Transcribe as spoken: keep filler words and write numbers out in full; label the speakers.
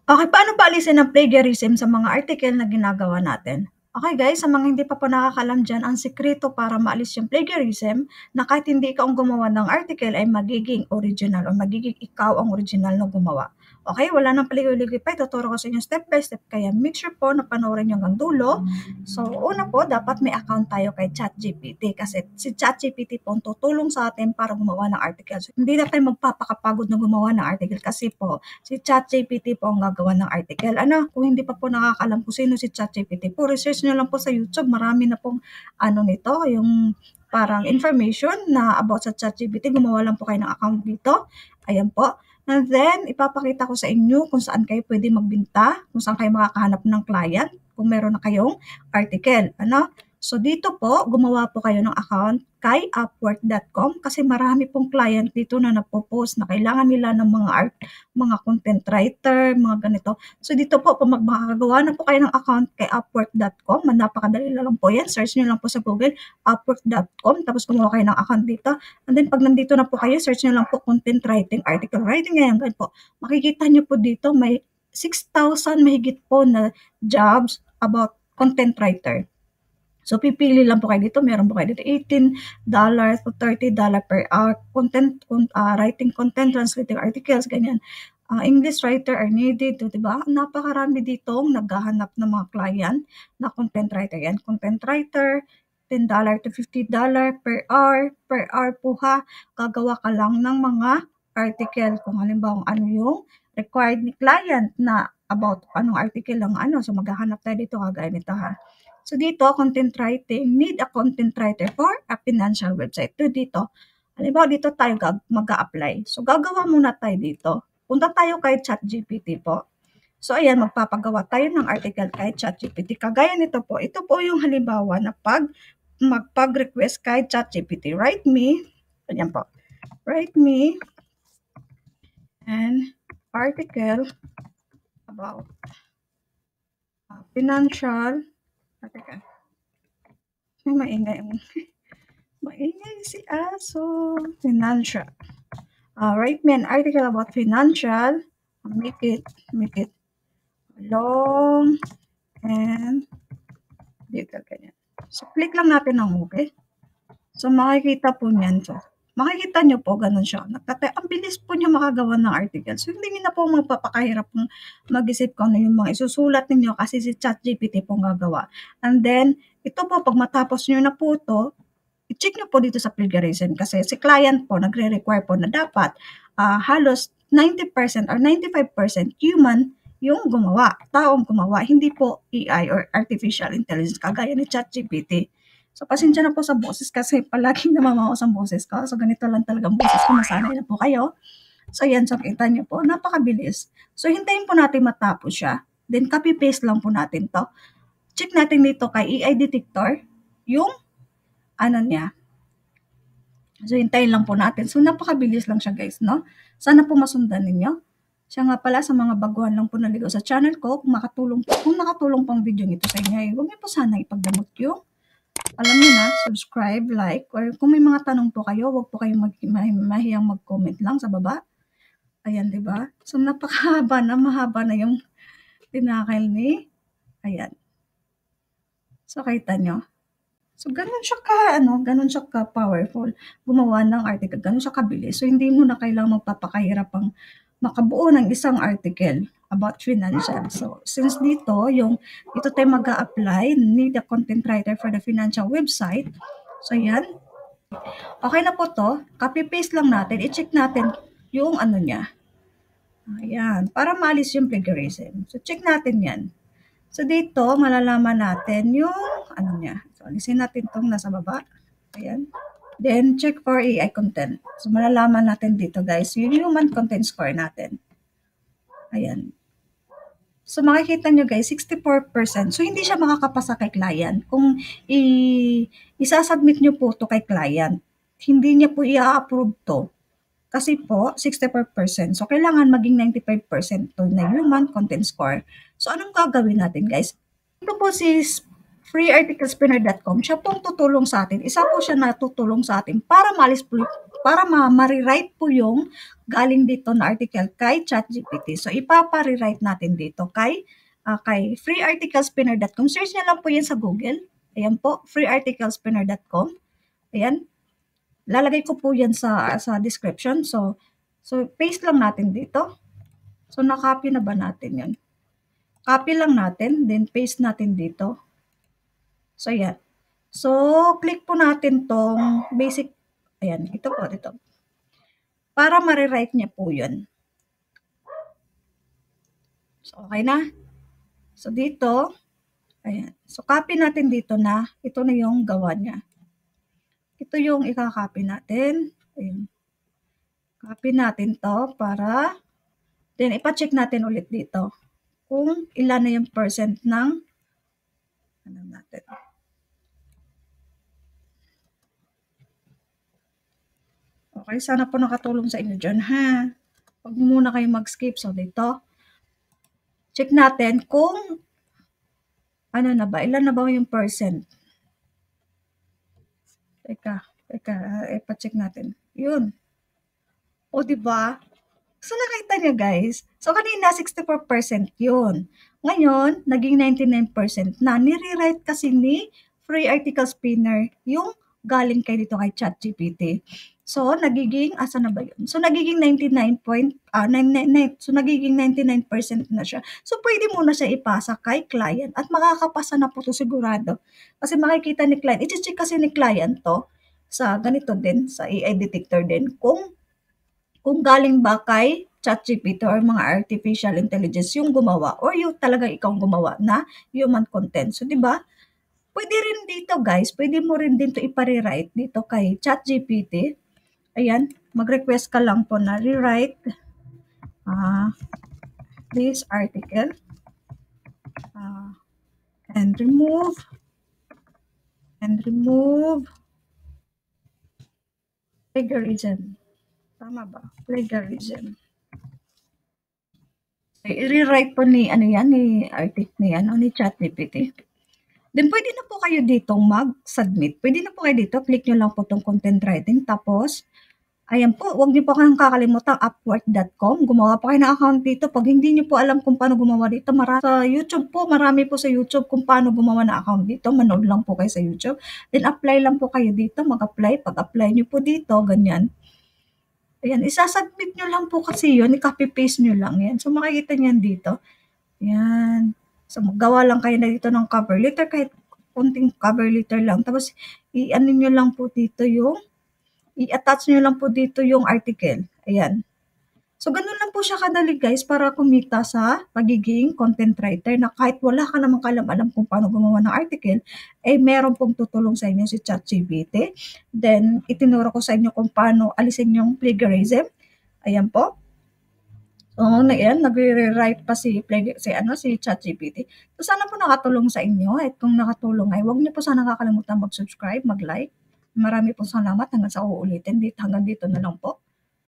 Speaker 1: Okay, paano paalisin ang plagiarism sa mga article na ginagawa natin? Okay guys, sa mga hindi pa po nakakalam dyan, ang sikreto para maalis yung plagiarism na kahit hindi ikaw ang gumawa ng article ay magiging original o magiging ikaw ang original na gumawa. Okay, wala nang paligoy-ligoy pa, ituturo ko sa inyo step by step, kaya make sure po na panoorin nyo hanggang dulo. So, una po, dapat may account tayo kay ChatGPT kasi si ChatGPT po ang tutulong sa atin para gumawa ng article. So, hindi na tayo magpapakapagod na gumawa ng article kasi po, si ChatGPT po ang gagawa ng article. Ano, kung hindi pa po nakakalam kung sino si ChatGPT po, research nyo lang po sa YouTube. Marami na pong ano nito, yung parang information na about sa ChatGPT. Gumawa lang po kayo ng account dito. Ayan po. And then, ipapakita ko sa inyo kung saan kayo pwede magbinta, kung saan kayo makakahanap ng client, kung meron na kayong article. Ano? So, dito po, gumawa po kayo ng account kay upwork dot com kasi marami pong client dito na napopost na kailangan nila ng mga art, mga content writer, mga ganito. So, dito po, kung magmakagawa na po kayo ng account kay upwork dot com, napakadali lang po yan. Search nyo lang po sa Google, upwork dot com, tapos gumawa kayo ng account dito. And then, pag nandito na po kayo, search nyo lang po content writing, article writing, ngayon, ganun po. Makikita nyo po dito, may six thousand mahigit po na jobs about content writer. So, pipili lang po kayo dito. Meron po kayo dito eighteen dollars to thirty dollars per hour. Content, uh, writing content, translating articles, ganyan. Uh, English writer are needed. So, diba? Napakarami dito naghahanap ng mga client na content writer. Yan, content writer, ten dollars to fifty dollars per hour. Per hour po ha. Gagawa ka lang ng mga article. Kung halimbawa ano yung required ni client na about anong article lang ano. So, maghahanap tayo dito kagaya nito ha. So, dito, content writing, need a content writer for a financial website. So, dito, halimbawa, dito tayo mag-a-apply. So, gagawa muna tayo dito. Punta tayo kay ChatGPT po. So, ayan, magpapagawa tayo ng article kay ChatGPT. Kagaya nito po, ito po yung halimbawa na pag magpag-request kay ChatGPT. Write me, ayan po, write me an article about uh, financial article. Ay, maingay ang maingay si Aso. Financial. Uh, write me an article about financial. Make it, make it long and dito ganyan. So, click lang natin ng okay. So, makikita po niyan. So, makikita nyo po, ganun siya. Nagtatay, ang bilis po niya makagawa ng article. So, hindi niyo na po magpapakahirap ng mag-isip kung ano yung mga isusulat ninyo kasi si ChatGPT po gagawa. And then, ito po, pag matapos nyo na po ito, i-check nyo po dito sa plagiarism kasi si client po nagre-require po na dapat uh, halos ninety percent or ninety-five percent human yung gumawa, taong gumawa, hindi po A I or artificial intelligence kagaya ni ChatGPT. So, pasensya na po sa boses kasi palaging namamawas ang boses ko. So, ganito lang talaga ang boses ko. Masanay na po kayo. So, yan. So, kita nyo po. Napakabilis. So, hintayin po natin matapos siya. Then, copy-paste lang po natin to. Check natin dito kay A I detector yung ano niya. So, hintayin lang po natin. So, napakabilis lang siya, guys, no? Sana po masundan ninyo. Siya nga pala, sa mga baguhan lang po naligaw sa channel ko, kung makatulong po, kung nakatulong pang video nito sa inyo, eh, huwag niyo po sana ipagdamot yung alam niyo na, subscribe, like, or kung may mga tanong po kayo, huwag po kayong mag, mahiyang mag-comment lang sa baba. Ayan, di ba? So, napakahaba na, mahaba na yung tinakil ni, ayan. So, kita nyo. So, ganun siya ka, ano, ganun siya ka-powerful. Gumawa ng article, ganun siya kabilis. So, hindi mo na kailangang magpapakahirap ang makabuo ng isang article about financial. So, since dito, yung, dito tayo mag-a-apply, need a content writer for the financial website. So, yan. Okay na po to. Copy-paste lang natin. I-check natin yung ano niya. Ayan. Para maalis yung plagiarism. So, check natin yan. So, dito, malalaman natin yung ano niya. So, alisin natin itong nasa baba. Ayan. Then, check for A I content. So, malalaman natin dito, guys, yung human content score natin. Ayan. So, makikita nyo, guys, sixty-four percent. So, hindi siya makakapasa kay client. Kung i- isasubmit nyo po to kay client, hindi niya po i-approve to. Kasi po, sixty-four percent. So, kailangan maging ninety-five percent to na human content score. So, anong gagawin natin, guys? Ito po si free article spinner dot com, siya pong tutulong sa atin. Isa po siya na tutulong sa atin para maalis po, para ma ma-rewrite po yung galing dito na article kay ChatGPT. So, ipapa-rewrite natin dito kay, ah, kay free article spinner dot com. Search niyo lang po yan sa Google. Ayan po, free article spinner dot com. Ayan. Lalagay ko po yan sa, sa description. So, so paste lang natin dito. So, na-copy na ba natin yan? Copy lang natin, then paste natin dito. So, yan. So, click po natin tong basic, ayan, ito po, ito. Para ma-rewrite niya po yun. So, okay na? So, dito, ayan. So, copy natin dito na, ito na yung gawa niya. Ito yung ika-copy natin. Ayan. Copy natin to para, then ipa-check natin ulit dito kung ilan na yung percent ng, ano natin. Okay, sana po nakatulong sa inyo dyan, ha? Huwag muna kayo mag-skip. So, dito, check natin kung, ano na ba, ilan na ba yung percent? Teka, teka, ipa-check natin. Yun. O, diba? So, nakita niyo, guys. So, kanina, sixty-four percent yun. Ngayon, naging ninety-nine percent na. Nire-write kasi ni free article spinner yung galing kay dito kay ChatGPT. So, nagiging, asa na ba yun? So, nagiging ninety-nine point, ah, nine nine nine, so, nagiging ninety-nine percent na siya. So, pwede mo na siya ipasa kay client at makakapasa na po to sigurado. Kasi makikita ni client, i-check kasi ni client to sa ganito din, sa A I detector din, kung kung galing ba kay ChatGPT or mga artificial intelligence yung gumawa or yung talagang ikaw gumawa na human content. So, di ba? Pwede rin dito, guys. Pwede mo rin dito ipa-rewrite dito kay ChatGPT. Ayan. Mag-request ka lang po na rewrite uh, this article uh, and remove and remove plagiarism. Tama ba? Plagiarism. I-rewrite po ni, ano yan, ni article ni, ano, ni ChatGPT. Then, pwede na po kayo ditong mag-submit. Pwede na po kayo dito. Click nyo lang po itong content writing. Tapos, ayan po, huwag nyo po kayong kakalimutan, upwork dot com. Gumawa po kayo ng account dito. Pag hindi nyo po alam kung paano gumawa dito, marami sa YouTube po, marami po sa YouTube kung paano gumawa ng account dito. Manood lang po kayo sa YouTube. Then, apply lang po kayo dito. Mag-apply. Pag-apply nyo po dito, ganyan. Ayan, isasubmit nyo lang po kasi yun. I-copy-paste nyo lang yan. So, makikita nyo dito. Ayan. So, maggawa lang kayo na dito ng cover letter. Kahit kunting cover letter lang. Tapos, i-ano nyo lang po dito yung, i-attach nyo lang po dito yung article. Ayan. So, ganun lang po siya kadali, guys, para kumita sa pagiging content writer na kahit wala ka namang kalam-alam kung paano gumawa ng article, eh, meron pong tutulong sa inyo si ChatGPT. Then, itinuro ko sa inyo kung paano alisin yung plagiarism. Ayan po. So, na yan, nagre-rewrite pa si, si, ano, si ChatGPT. So, sana po nakatulong sa inyo. At kung nakatulong ay, huwag niyo po sana kakalimutan mag-subscribe, mag-like. Marami pong salamat hanggang sa uulitin. Dito, hanggang dito na lang po.